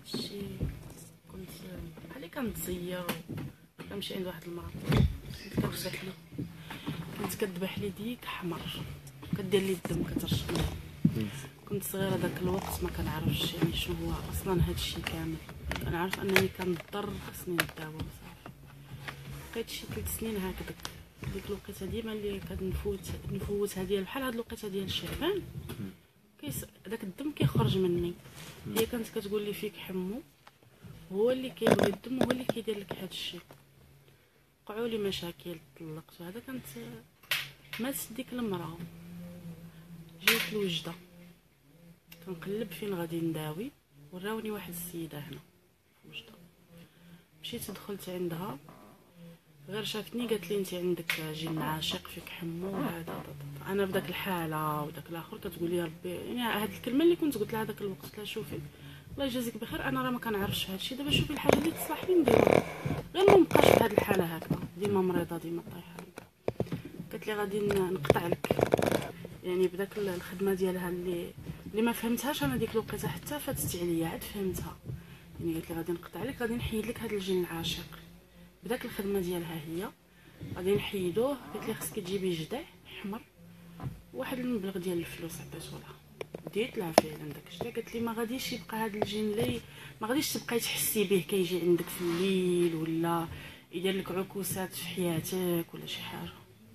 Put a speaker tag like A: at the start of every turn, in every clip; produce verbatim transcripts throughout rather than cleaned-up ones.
A: هادشي كنت بحال كنتزير كنمشي عند واحد المراه كتذبح لي كنت كتذبح لي ديك حمر كدير لي الدم كترشمني. كنت صغيره داك الوقت ما كنعرفش يعني شنو هو اصلا هادشي كامل. كنعرف انني كنضطر خصني نداوى وصافي. بقيت شي ثلاث سنين هكذاك ديك الوقيته ديما اللي كنفوت نفوتها ديال بحال هاد الوقيته ديال الشعبان كيس داك الدم كيخرج مني. هي كانت كتقول لي فيك حمو هو اللي كيبغي الدم هو اللي كيدير لك هذا الشيء. وقعوا لي مشاكل طلقت وهذا. كانت ماتت ديك المراه جيت الوجده كنقلب فين غادي نداوي وراوني واحد السيده هنا في وجده. مشيت دخلت عندها غير شافتني قالت لي انت عندك جن عاشق فيك حمو هذا. انا بداك الحاله وداك الاخر كتقول لي ربي يعني هاد الكلمه اللي كنت قلت لها داك الوقت. قلت لها شوفي الله يجازيك بخير انا راه ما كنعرفش هذا الشيء. دابا شوفي الحاجه اللي تصلح لي نديرها غير ما نبقاش في هذه الحاله هكذا ديما مريضه ديما طايحه. قالت لي غادي نقطع لك يعني بداك الخدمه ديالها اللي اللي ما فهمتهاش انا ديك الوقيته حتى فاتت عليا عاد فهمتها. يعني قالت لي غادي نقطع لك غادي نحيد لك هذا الجن العاشق بداك الخدمه ديالها هي غادي نحيدوه. قالت لي خصك تجيبي جدع حمر واحد المبلغ ديال الفلوس عطيتو لها ديت لها فعلا داك الشيء. قالت لي ما غاديش يبقى هذا الجن لي ما غاديش تبقاي تحسي به كيجي عندك في الليل ولا يدير لك عكوسات في حياتك ولا شي حاجه.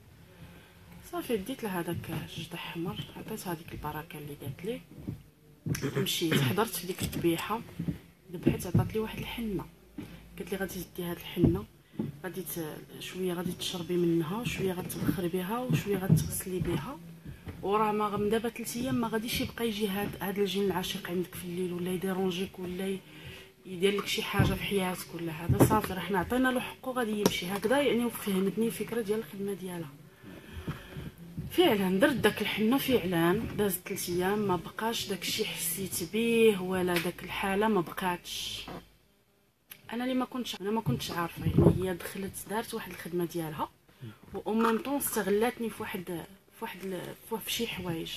A: صافي ديت لها داك الجدع حمر عطيتها ديك البركه اللي قالت لي. مشيت حضرت في ديك الذبيحه ذبحت عطات لي واحد الحنه. قالت لي غادي تدي هاد الحنه غادي شويه غادي تشربي منها وشويه غتبخري بها وشويه غتغسلي بها وراه ما من دابا ثلاث ايام ما غاديش يبقى يجي هاد هاد الجن العاشق عندك في الليل ولا يديرونجيك ولا يدير لك شي حاجه في حياتك ولا هذا. صافي راه حنا عطينا له حقه غادي يمشي هكذا يعني. وفهمتني الفكره ديال الخدمه ديالها فعلا. درت داك الحنه فعلا دازت ثلاث ايام ما بقاش داك الشيء حسيت به ولا داك الحاله ما بقاتش. انا اللي ما كنتش انا ما كنتش عارفه يعني هي دخلت دارت واحد الخدمه ديالها و ميم طون استغلاتني في واحد في واحد في شي حوايج.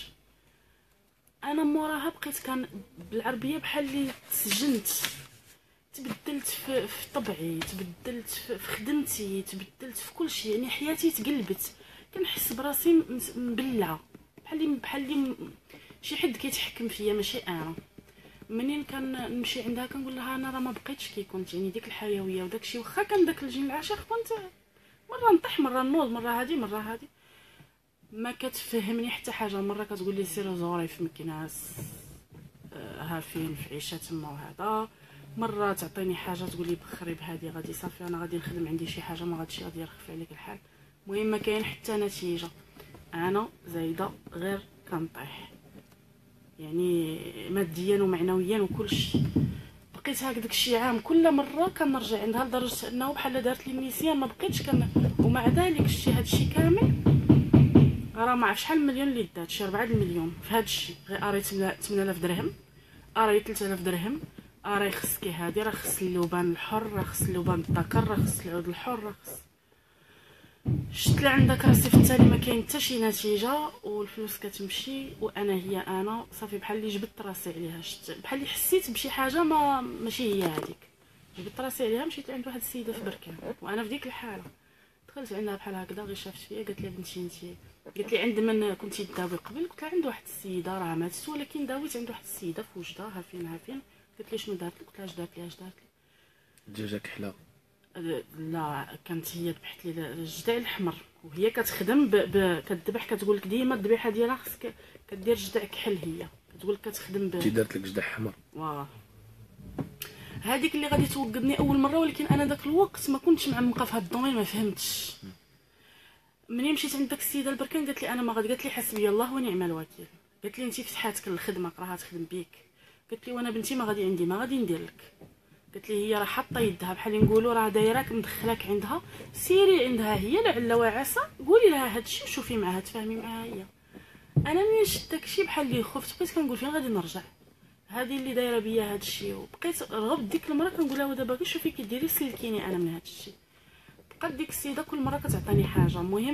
A: انا موراها بقيت كان بالعربيه بحال اللي تسجنت تبدلت في, في طبعي تبدلت في, في خدمتي تبدلت في كل شيء يعني حياتي تقلبت. كنحس براسي مبلعه بحال بحال اللي شي حد كيتحكم فيا ماشي انا. منين كنمشي عندها كنقول لها انا راه ما بقيتش كي كنت يعني ديك الحيويه وداك الشيء. واخا كان داك الجن العاشق كنت مره نطيح مره نوض مره هادي مره هادي ما كتفهمني حتى حاجه. مره كتقول لي سير زوري في مكناس ها فين في عيشه تما وهذا. مره تعطيني حاجه تقول لي بخري بهادي غادي صافي انا غادي نخدم عندي شي حاجه ما غاديش غادي يرخف عليك الحال. المهم ما كاين حتى نتيجه انا زايده غير كنطيح يعني ماديا ومعنويا وكل شيء. بقيت هكذاك الشيء عام كل مره كنرجع عندها لدرجه انه بحال دارت لي النسيان ما بقيتش كن. ومع ذلك شتي هذا الشيء كامل راه ما عرف شحال مليون اللي دات شي أربعة المليون في هذا الشيء. غير قريت ثمانية آلاف درهم قراي ثلاثة آلاف درهم قراي خصك هادي راه خص اللبان الحر راه خص اللبان الذكر راه خص العود الحر راه خص شت عندك راسي في التالي ما كاين حتى شي نتيجه والفلوس كتمشي وانا هي انا صافي بحال اللي جبت راسي عليها. شت بحال اللي حسيت بشي حاجه ما ماشي هي هذيك جبت راسي عليها. مشيت عند واحد السيده في بركان وانا في ديك الحاله دخلت عندها بحال هكذا غير شافت فيا قالت لي بنتي انت قالت لي عند من كنتي تداوي قبل؟ قلت لها عند واحد السيده راه ماتت ولكن داويت عند واحد السيده في وجده ها فين ها فين. قالت لي شنو دارت لك؟ قلت لها اش دارت لي اش دارت لي
B: الدجاجه كحله.
A: لا كانت هي ذبحت لي الجدع الحمر وهي كتخدم ب... ب... كتذبح كتقول لك ديما الذبيحه ديالها خصك كدير جدع كحل. هي كتقول لك كتخدم ب
B: انت دارت لك جدع حمر
A: واه هذيك اللي غادي توقدني اول مره. ولكن انا داك الوقت ما كنتش معمقه في هذا الدومين ما فهمتش. منين مشيت عند داك السيده البركان قالت لي انا ما غادي قالت لي حسبي الله ونعم الوكيل. قالت لي انت فتحاتك الخدمه راها تخدم بيك. قالت لي وانا بنتي ما غادي عندي ما غادي ندير لك. قالت لي هي راه حاطه يدها بحال نقولوا راه دايراك مدخلاك عندها سيري عندها هي لعل وعسى قولي لها هادشي وشوفي معها تفاهمي معها هي. انا ملي شفت داكشي بحال اللي خفت بقيت كنقول فين غادي نرجع هذه اللي دايره بيا هادشي. وبقيت رغب ديك المره كنقول لها دابا كي شوفي كي ديري سلكيني انا من هادشي. بقات ديك السيده كل مره كتعطيني حاجه. المهم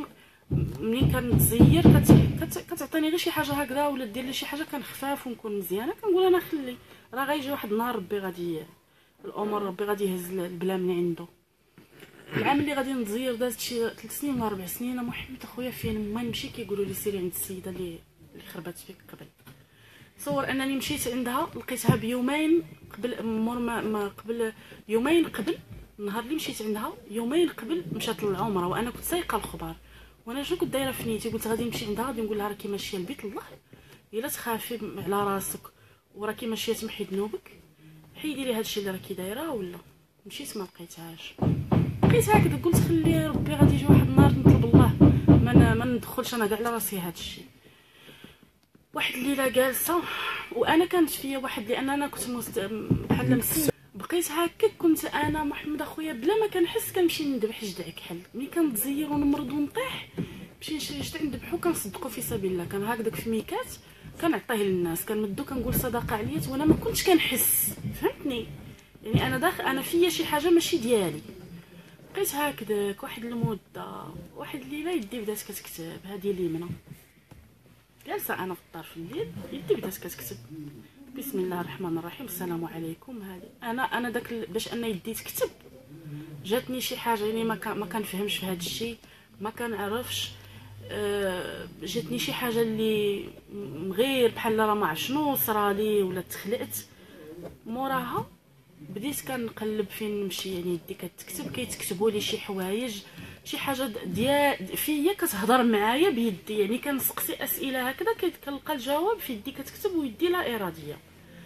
A: ملي كنتزير كت... كت... كتعطيني غير شي حاجه هكذا ولا دير لي شي حاجه كنخفاف ونكون مزيانه، كنقول انا خلي راه غيجي واحد النهار ربي غادي الامور ربي غادي يهز البلا من عنده. العام اللي غادي نتزير دازت شي ثلاث سنين ولا اربع سنين محمد اخويا فين ما نمشي كيقولوا لي سيري عند السيده اللي اللي خربات فيك قبل. تصور انني مشيت عندها لقيتها بيومين قبل مور ما, ما قبل يومين قبل النهار اللي مشيت عندها يومين قبل مشات للعمره، وانا كنت سايقه الخبار. وانا شنو كنت دايره في نيتي؟ قلت غادي نمشي عندها غادي نقول لها راكي ماشيه لبيت الله، الا تخافي على راسك وراكي ماشيه تمحي ذنوبك حيدي لي هادشي اللي راكي دايره. ولا مشيت ما لقيتهاش، بقيت هكذا قلت خلي ربي غادي يجي واحد النهار نطلب الله ما ما ندخلش انا كاع لراسي هادشي. واحد الليله جالسه وانا كانت فيا واحد لان انا كنت مست... بحال مسين، بقيت هكاك كنت انا محمد اخويا بلا ما كنحس كنمشي نذبح جدع كحل. ملي كنتزير ونمرض ونطيح نمشي نشري جدع نذبحو كنصدقو في سبيل الله. كان هكذاك في ميكات كنعطيه للناس كنمدو كنقول صدقه عليا وانا ما كنتش كنحس، فهمتني؟ يعني انا داخل انا فيا شي حاجه ماشي ديالي. بقيت هكذاك واحد المده واحد الليله يدي بدات كتكتب هذه اليمنى، جالسه انا في الدار في الليل يدي بدات كتكتب بسم الله الرحمن الرحيم السلام عليكم. هذه انا انا داك باش انا يدي تكتب جاتني شي حاجه يعني ما كان ما كنفهمش في هذا الشيء ما كنعرفش. أه جاتني شي حاجه اللي غير بحال راه ما عرف شنو صرالي ولا تخلعت. موراها بديت كنقلب فين نمشي يعني يدي كتكتب كيتكتبوا لي شي حوايج شي حاجه ديال فيا كتهضر معايا بيدي، يعني كنسقسي اسئله هكذا كنلقى الجواب في يدي كتكتب ويدي لا اراديه.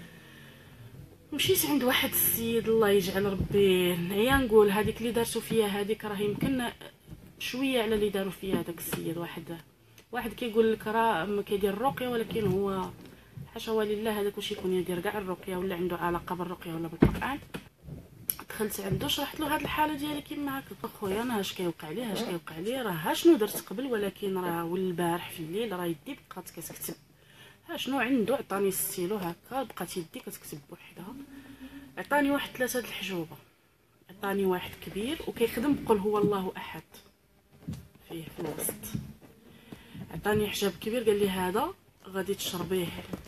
A: مشيت عند واحد السيد الله يجعل ربي نعيا نقول هذيك اللي دارتو فيا هذيك راه يمكن شويه على اللي داروا فيا هذاك السيد. واحد واحد كيقول لك راه كيدير الرقيه ولكن هو حاشا ولله هذاك واش يكون يدير كاع الرقيه ولا عنده علاقه بالرقيه ولا بالقران. دخلت عنده شرحت له هذه الحاله ديالي كيما هكا خويا انا اش كيوقع لي اش كيوقع لي راه ها شنو درت قبل ولكن راه والبارح في الليل راه يدي بقات كتكتب ها شنو عنده. عطاني الستيلو هكا بقات يدي كتكتب بوحدها. عطاني واحد ثلاثه د الحجوبه، عطاني واحد كبير وكيخدم بقول هو الله احد فيه في الوسط. عطاني حجاب كبير قال لي هذا غادي تشربيه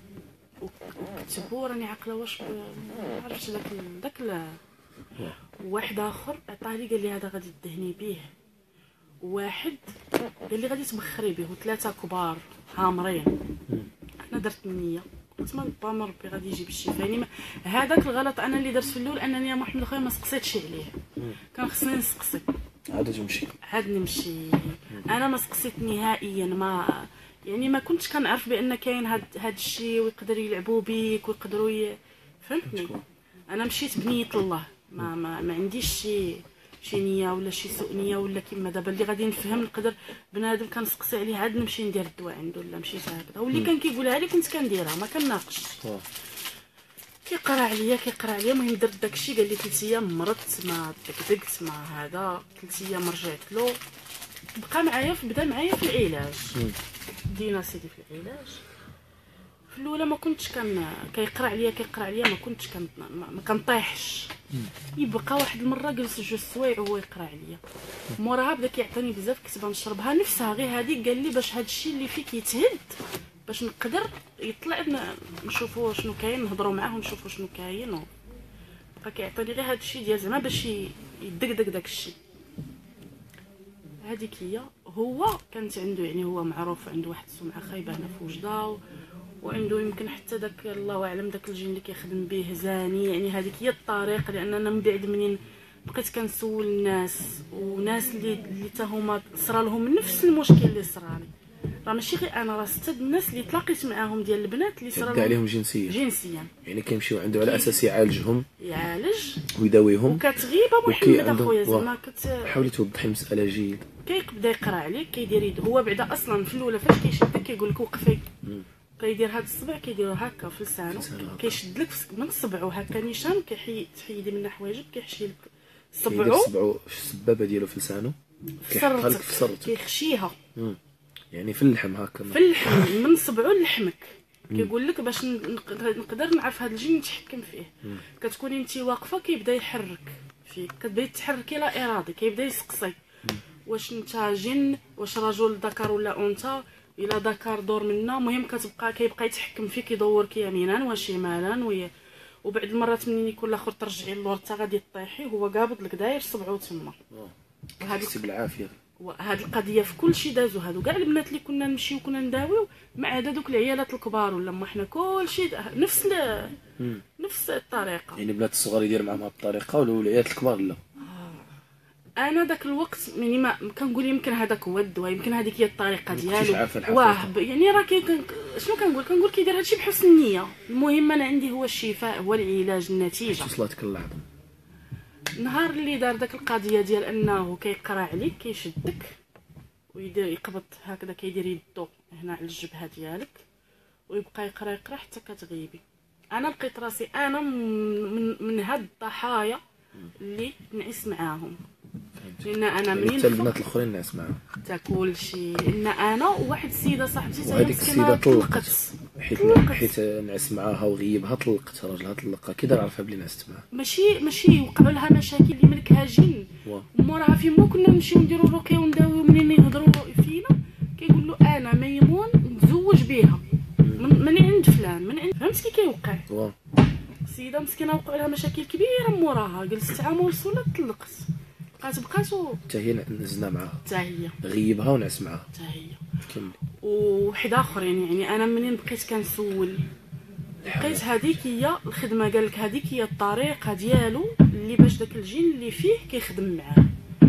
A: وكتبو راني عاقله واش ما عرفتش داك داك. واحد اخر عطاني قال لي هذا غادي تدهني به، واحد قال لي غادي تبخري به، وثلاثه كبار هامرين. انا درت النيه قلت ما با ربي غادي يجيب الشفاء. يعني هذاك الغلط انا اللي درت في الاول انني يا محمد اخويا ما سقسيتش عليه، كان خصني نسقسي
B: عاد تمشي
A: عاد نمشي. انا ما سقسيت نهائيا، ما يعني ما كنتش كنعرف بان كاين هاد هاد الشيء ويقدر يلعبوا بيك ويقدروا ي... فهمتني؟ انا مشيت بنيه الله، ما ما, ما عنديش شي شي نيه ولا شي سوء نيه ولا كيما دابا اللي غادي نفهم نقدر بنادم كنسقسي عليه عاد نمشي ندير الدواء عنده ولا مشيت هكذا. واللي كان كيقولها لي كنت كنديرها ما كناقش. كيقرا عليا كيقرا عليا المهم درت داكشي. قال لي ثلاث ايام مرضت ما دكدكت مع هذا، ثلاث ايام رجعت له بقى معايا بدا معايا في العلاج. دينا سيدي في العلاج. في الاولى ما كنتش كان كيقرا عليا كيقرا عليا ما كنتش كان ما, ما كنطيحش. يبقى واحد المره جلس جوج سوايع وهو يقرا عليا. موراها بدا كيعطيني بزاف كتبه نشربها نفسها غير هذيك. قال لي باش هذا الشيء اللي فيك يتهد باش نقدر يطلع نشوفوا شنو كاين نهضروا معاه ونشوفوا شنو كاين. بقى كيعطيني غير هذا الشيء ديال زعما باش يدقدق داك الشيء. هذيك هي. هو كانت عنده يعني هو معروف عنده واحد السمعه خايبه هنا في وجده، وعنده يمكن حتى داك الله اعلم داك الجن اللي كيخدم به زاني. يعني هذيك هي الطريق. لان انا من بعد منين بقيت كنسول الناس وناس اللي اللي حتى هما صرا لهم نفس المشكل اللي صرالي، راه ماشي غير انا راه ستة الناس اللي تلاقيت معاهم ديال البنات اللي صرا
B: عليهم جنسيا
A: جنسيا
B: يعني كيمشيو عنده على اساس يعالجهم
A: يعالج
B: ويداويهم.
A: وكتغيب ابو محمد اخويا زعما كت
B: حاولي توضحي المساله جيد.
A: كيبدا يقرا عليك كيدير يد هو بعدا اصلا في الاولى فاش كيشدك كيقول لك وقفي، كيدير هاد الصبع كيديرو هكا في لسانو كيشد لك من صبعو هكا نيشان كيحيد تحيدي من حوايجك كيحشي لك صبعو
B: صبعو السبابه ديالو في لسانو كيحطها لك في صرتك
A: كيخشيها
B: يعني في اللحم هكا
A: في اللحم من صبعو لحمك. كيقول لك باش نقدر نعرف هاد الجن نتحكم فيه. مم. كتكوني انت واقفه كيبدا يحرك فيك كتبداي تحركي لا ارادي كيبدا يسقسي واش انت جن، واش رجل ذكر ولا انثى، الا ذكر دور منا. المهم كتبقى كيبقى يتحكم فيك، يدورك يمينا وشمالا وي... وبعد المرات منين يكون الاخر ترجعي اللور حتى غادي طيحي، هو قابض لك داير صبعو تما.
B: هذيك بالعافيه.
A: وهاد القضيه في كل شيء دازو هادو كاع البنات اللي كنا نمشيو وكنا نداويو، ما عدا دوك العيالات الكبار ولا ما حنا كل شيء نفس ل... نفس الطريقه.
B: يعني البنات الصغار يدير معاهم هاد الطريقه والعيالات الكبار لا.
A: انا داك الوقت مني ما كنقول يمكن هذاك هو الدواء، يمكن هذيك هي الطريقه ديالو. واه يعني راه كي شنو كنقول كنقول كيدير هادشي بحسن النيه. المهم انا عندي هو الشفاء، هو العلاج، النتيجه.
B: وصلتك الله يعظم.
A: نهار اللي دار داك القضيه ديال انه كيقرا عليك، كيشدك ويدير يقبض هكذا، كيدير يدو هنا على الجبهه ديالك ويبقى يقرا يقرا حتى كتغيبي. انا لقيت راسي انا من من هاد الضحايا اللي نعس معاهم، لان انا منين
B: حتى البنات الاخرين نعس معاهم
A: حتى كلشي. لان انا وواحد السيده صاحبتي حتى
B: هي مسكينه طلقت، حيت حيت نعس معاها وغيبها، طلقت راجلها طلقها. كي دار عرفها بلي نعست معاها؟
A: ماشي ماشي وقعوا لها مشاكل اللي ملكها جن. موراها فين ما كنا نمشيو نديرو الرقيه ونداويو، منين يهضروا فينا كيقول له انا ميمون متزوج بها من, من عند فلان، من عند فهمت كي كيوقع. السيده مسكينه وقعوا لها مشاكل كبيره موراها، جلست عام ونص ولا طلقت، بقات بقات
B: حتى هي نزلنا معاها،
A: حتى هي
B: غيبها ونعس معاها
A: حتى هي.
B: كملي.
A: وحد اخرين يعني انا منين بقيت كنسول لقيت هذيك هي الخدمه، قال لك هذيك هي الطريقه ديالو اللي باش داك الجن اللي فيه كيخدم معاه،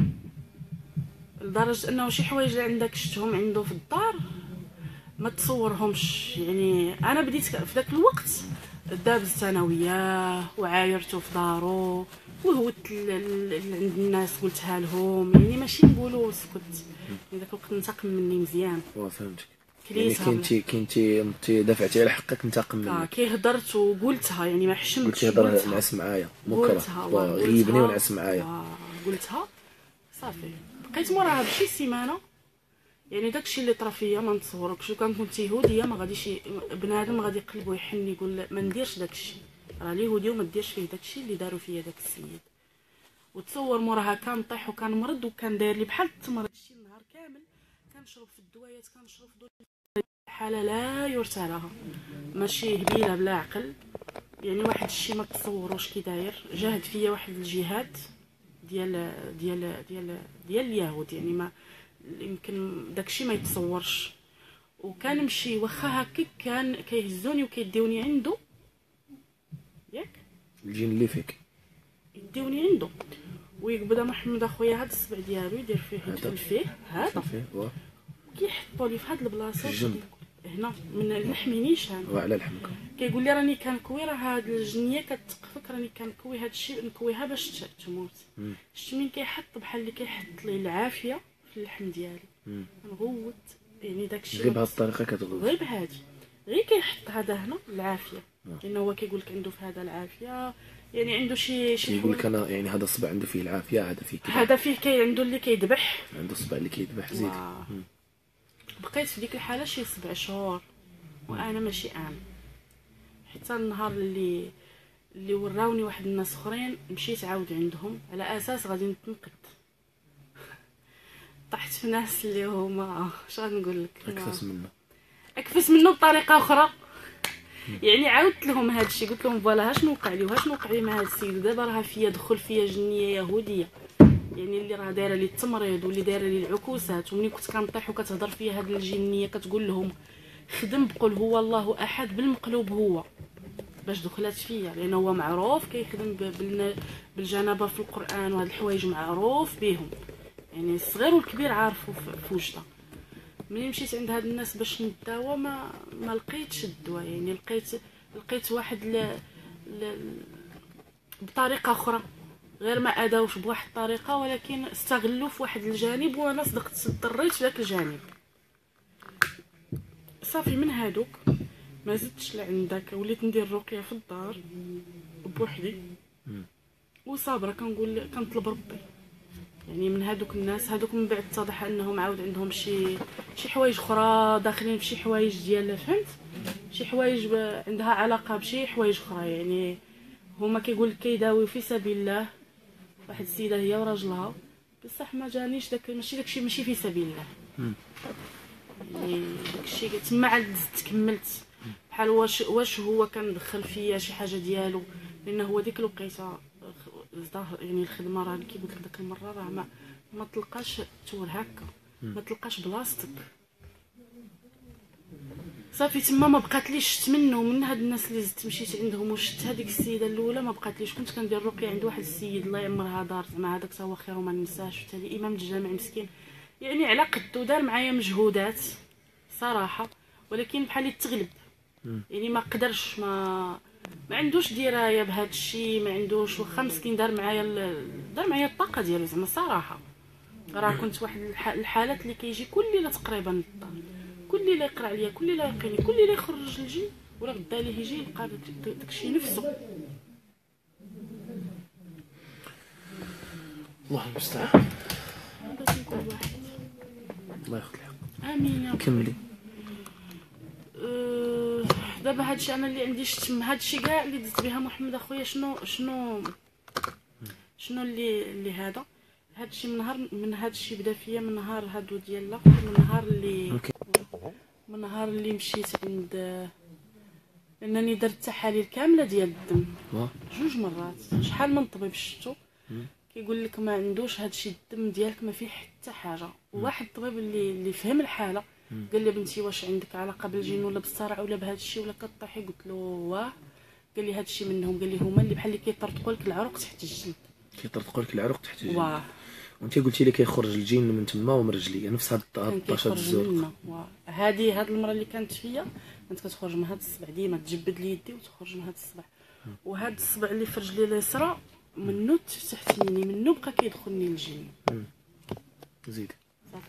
A: لدرجه انه شي حوايج اللي عندك شفتهم عنده في الدار ما تصورهمش. يعني انا بديت في ذاك الوقت دابزت انا وياه وعايرته في دارو وهوت عند الناس قلتها لهم، يعني ماشي نقولوا سكت. يعني ذاك الوقت انتقم مني مزيان.
B: وا فهمتك. يعني كنتي كنتي انت دافعتي على حقك، انتقم منك.
A: اه كي هضرت وقلتها، يعني ما حشمتش.
B: قلتي هضر نعس معايا مكره غيبني ونعس معايا.
A: قلتها صافي. بقيت موراها بشي سيمانه، يعني داكشي اللي طرا فيا ما نتصوركش. لو كان كنت يهوديه ما غاديش بنادم غادي يقلب ويحن يقول ما نديرش داكشي، راه اليهودي وما ديرش فيه داكشي اللي داروا فيا داك السيد. وتصور موراها كان طيح وكان مرض وكان داير لي بحال التمر هادشي النهار كامل. كنشرب في الدوايات، كنشرب في حاله لا يرثى لها، ماشي هبيله بلا عقل. يعني واحد الشيء ما تصوروش كي داير. جاهد فيا واحد الجهاد ديال ديال ديال ديال اليهود، يعني ما يمكن داكشي ما يتصورش. وكنمشي واخا هكاك كان كيهزوني وكيديوني عنده، ياك
B: الجن اللي فيك
A: يديوني عنده ويقبض محمد اخويا هاد الصبع ديالو يدير فيه يدخل فيه هذا كيحطوا لي في هاد البلاصه هنا من اللحم نيشان
B: وعلى لحمك.
A: كيقول لي راني كنكوي، راه هاد الجنيه كتقفك، راني كنكوي هاد الشيء نكويها باش تموت. شتي من كيحط بحال اللي كيحط لي العافيه في اللحم ديالي نغوت. يعني داكشي
B: غير بهاد الطريقه كتغوت،
A: غير بهادي، غير كيحط هذا هنا العافيه، لانه هو كيقول لك عنده في هذا العافيه. يعني عنده شي شي
B: يقول لك انا يعني هذا الصبع عنده فيه العافيه، هذا فيه كذا،
A: هذا فيه كاين عنده اللي كيذبح،
B: عنده الصبع اللي كيذبح. زيد
A: بقيت في ديك الحاله شي سبع شهور وانا ماشي امن، حتى النهار اللي اللي وراوني واحد الناس اخرين مشيت عاود عندهم على اساس غادي نتنقد. طحت في ناس اللي هما اش غنقول لك
B: اكفس منه
A: اكفس منه بطريقه اخرى. يعني عاودت لهم هذا الشيء، قلت لهم فوالا شنو وقع لي وها شنو وقع لي مع هذا السيد. دابا راه فيا دخل فيا جنيه يهوديه، يعني اللي راه دايره لي التمريض واللي دايره لي العكوسات. ومني كنت كنطيح وكتهضر فيا هاد الجنيه كتقول لهم خدم بقول هو الله احد بالمقلوب هو باش دخلات فيا، لانه هو معروف كيخدم بالجنابه في القران وهاد الحوايج معروف بهم، يعني الصغير والكبير عارفو في وجده. ملي مشيت عند هاد الناس باش نداوى ما ما لقيتش الدواء، يعني لقيت لقيت واحد ل... ل... بطريقه اخرى، غير ما اداوش بواحد الطريقه ولكن استغلوا في واحد الجانب وانا صدقت اضطريت في ذاك الجانب. صافي من هادوك ما زدتش لعندك، وليت ندير رقيه في الدار بوحدي وصابره كنقول كنطلب ربي. يعني من هادوك الناس هادوك من بعد اتضح انهم عاود عندهم شي شي حوايج اخرى، داخلين في شي حوايج ديال فهمت شي حوايج عندها علاقه بشي حوايج اخرى. يعني هما كيقول لك كيداويو في سبيل الله. واحد السيده هي وراجلها بصح ما جانيش داك، ماشي داكشي ماشي في سبيل الله. يعني داكشي تما عاد زدت كملت بحال واش واش هو كندخل فيا شي حاجه ديالو، لان هو ديك الوقيته ظاهر يعني الخدمه راه كي قلت لك ديك المره راه ما ما تلقاش تور هكا، ما تلقاش بلاصتك صافي. تما ما بقاتليش شت منه من هاد الناس اللي زدت مشيت عندهم وشت هذيك السيده الاولى ما بقاتليش. كنت كندير الرقيه عند واحد السيد الله يعمرها دار زعما هذاك تا هو خير وما ننساش، حتى امام الجامع مسكين يعني على قدو دار معايا مجهودات صراحه، ولكن بحال تغلب يعني ما قدرش، ما ما عندوش درايه بهذا الشيء، ما عندوش. واخا مسكين دار معايا دار معايا الطاقه ديالو زعما صراحه. راه كنت واحد الحالات اللي كيجي كل ليله تقريبا للدار، كل ليله يقرا عليا، كل ليله يقيني، كل ليله يخرج الجن ولا غدا ليه يجي يلقى داكشي نفسه.
B: الله المستعان.
A: باش نكون واحد
B: الله ياخذ الحق.
A: امين يا رب.
B: كملي.
A: أه دابا هادشي انا اللي عندي شتم هادشي كاع اللي دزت بها محمد اخويا. شنو شنو شنو اللي اللي هذا هادشي من نهار من هادشي بدا فيا من نهار هادو ديال لا من نهار اللي من نهار اللي مشيت عند انني درت تحاليل كامله ديال الدم جوج مرات. شحال من طبيب شفتو كيقول لك ما عندوش هادشي، الدم ديالك ما فيه حتى حاجه. وواحد الطبيب اللي اللي فهم الحاله قال لي بنتي واش عندك علاقه بالجن ولا بالصرع ولا بهذا الشيء ولا كطيحي؟ قلت له واه. قال لي هذا الشيء منهم، قال لي هما اللي بحال اللي كيطرطقوا لك العروق تحت الجلد.
B: كيطرطقوا لك العروق تحت الجلد.
A: واه.
B: وانت قلتي لي كيخرج الجن من تما ومن رجليا نفس هاد الطاشه الزرق.
A: هذه هاد المره اللي كانت فيا كانت كتخرج من هاد الصبع ديما تجبد لي يدي وتخرج من هاد الصبع. وهاد الصبع اللي في رجلي اليسرى منو تحت مني منو بقى كيدخلني الجن.
B: زيد
A: صافي.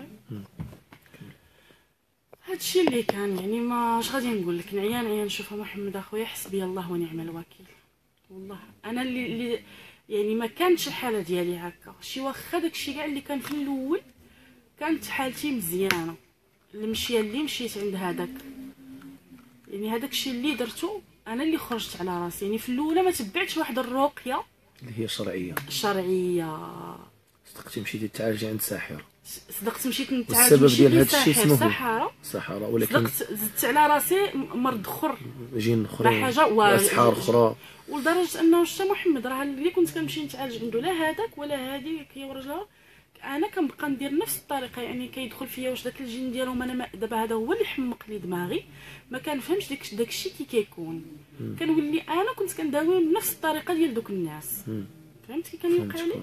A: هادشي اللي كان يعني ما اش غادي نقول لك. نعيان عيان نشوفها محمد اخويا حسبي الله ونعم الوكيل. والله انا اللي, اللي يعني ما كانتش الحاله ديالي هكا. شي واخا داكشي كاع اللي كان في الاول كانت حالتي مزيانه. المشيه اللي مشيت عند هذاك يعني هذاك الشيء اللي درتو انا اللي خرجت على راسي. يعني في الاولى ما تبعتش واحد الرقيه
B: اللي هي شرعيه
A: شرعيه.
B: صدقتي مشيتي تعالجي عند ساحر؟
A: صدقت مشيت نتعالج.
B: السبب ديال هذا الشيء شنو هو؟
A: سحاره.
B: سحاره. ولكن
A: صدقت زدت على راسي مرض اخر،
B: جن اخرين،
A: حاجه
B: واسحار اخرى.
A: ولدرجه انه شتا محمد راه اللي كنت كنمشي نتعالج عنده لا هذاك ولا هذيك هي ورجلها انا كنبقى ندير نفس الطريقه. يعني كيدخل فيا واش داك الجن ديالهم انا دابا هذا هو اللي حمق لي دماغي. ما كنفهمش داك داك الشيء كي كيكون. كنولي انا كنت كنداوي بنفس الطريقه ديال دوك الناس. فهمتي كي كنوقع لي؟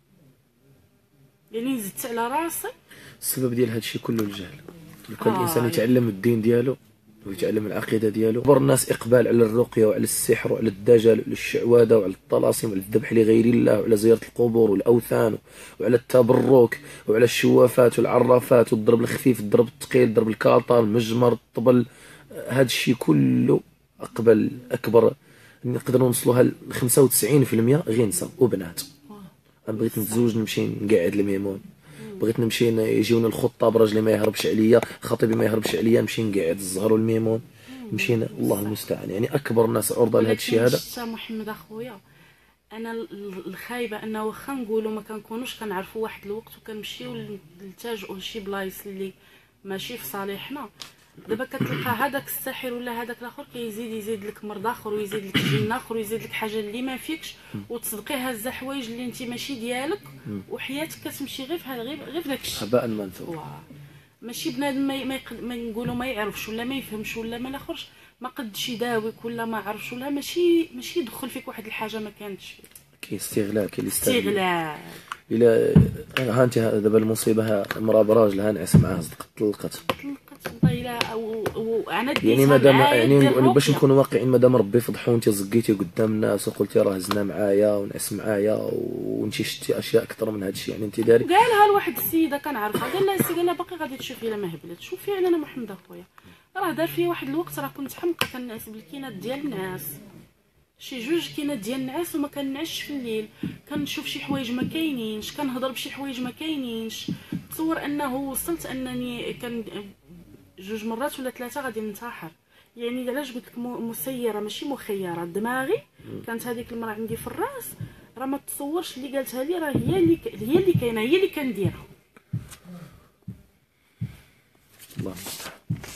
A: يعني زدت على راسي.
B: السبب ديال هذا الشيء كله الجهل. كل آه الانسان يتعلم الدين ديالو ويتعلم العقيده ديالو. كبر الناس اقبال على الرقيه وعلى السحر وعلى الدجل وعلى الشعوذه وعلى الطلاسم وعلى الذبح لغير الله وعلى زياره القبور والاوثان وعلى التبرك وعلى الشوافات والعرافات والضرب الخفيف الضرب الثقيل الضرب الكاطا المجمر الطبل. هذا الشيء كله اقبل اكبر نقدروا نوصلوها ل خمسة وتسعين بالمئة غنسه وبنات. انا بغيت نتزوج نمشي نقعد الميمون، بغيت نمشي يجيونا الخطاب راجلي ما يهربش عليا، خطيبي ما يهربش عليا، نمشي نقعد الزهر والميمون. مشينا الله المستعان. يعني اكبر الناس عرضه لهذا الشيء هذا.
A: محمد اخويا انا الخايبه انه واخا نقولوا ما كنكونوش كنعرفوا واحد الوقت وكنمشيو نلتجئوا لشي بلايص اللي ماشي في صالحنا. دابا كتلقى هذاك الساحر ولا هذاك الاخر كيزيد يزيد لك مرض اخر ويزيد لك جن اخر ويزيد لك حاجه اللي ما فيكش وتصدقي هازه حوايج اللي انت ماشي ديالك وحياتك كتمشي غير في غير غير في داك الشيء
B: هباء منثور.
A: ماشي بنادم ما ما, ما نقولوا ما يعرفش ولا ما يفهمش ولا ما لاخرش ما قدش يداويك ولا ما عرفش ولا ماشي ماشي يدخل فيك واحد الحاجه ما كانتش.
B: كاين استغلال كاين
A: استغلال.
B: الا ها انت دابا المصيبه ها امراه براجلها نعس معاها صدقت طلقت
A: طلقت والله الا وانا
B: يعني مادام يعني باش نكونوا واقعين مادام ربي فضحو وانت زقيتي قدام الناس وقلتي راه زنا معايا ونعس معايا وانت شتي اشياء اكثر من هذا الشيء. يعني انت داري
A: قالها لواحد السيده كنعرفها قال لها السيده لا باقي غادي تشوفي الا ما هبلت. شوفي فعلا انا محمد اخويا راه دار فيا واحد الوقت راه كنت حمقى كنعس بالكينات ديال الناس شي جوج كينات ديال النعاس وما كنعسش في الليل. كنشوف شي حوايج ما كاينينش كنهضر بشي حوايج ما كاينينش. تصور انه وصلت انني كان جوج مرات ولا ثلاثه غادي ننتحر. يعني علاش قلت لك مسيره ماشي مخيره. دماغي كانت هذيك المراه عندي في الراس راه ما تصورش اللي قالتها لي، راه هي اللي ك... هي اللي كاينه، هي اللي كنديرها.
B: الله المستعان.